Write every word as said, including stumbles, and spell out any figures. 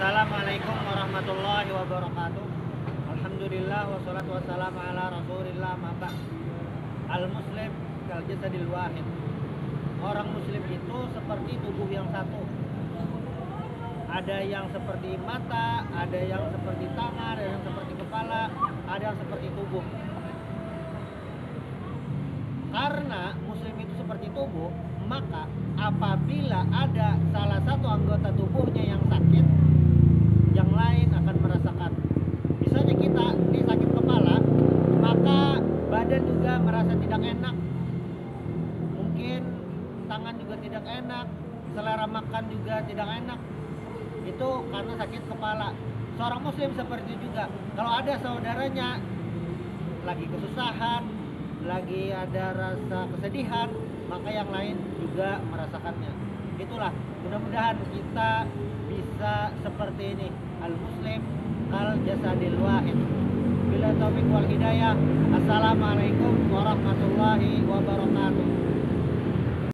Assalamualaikum warahmatullahi wabarakatuh. Alhamdulillah wassalatu wassalamu ala rasulillah mabak. Al muslim kal jasadil wahid. Orang muslim itu seperti tubuh yang satu. Ada yang seperti mata, ada yang seperti tangan, ada yang seperti kepala, ada yang seperti tubuh. Karena muslim itu seperti tubuh, maka apabila ada salah satu anggota tubuhnya yang sakit, yang lain akan merasakan. Misalnya kita ini sakit kepala, maka badan juga merasa tidak enak. Mungkin tangan juga tidak enak, selera makan juga tidak enak. Itu karena sakit kepala. Seorang muslim seperti itu juga. Kalau ada saudaranya lagi kesusahan, lagi ada rasa kesedihan, maka yang lain juga merasakannya. Itulah, mudah-mudahan kita bisa seperti ini. Al muslim kal jasadil wahid. Bila taufik wal hidayah. Assalamualaikum warahmatullahi wabarakatuh.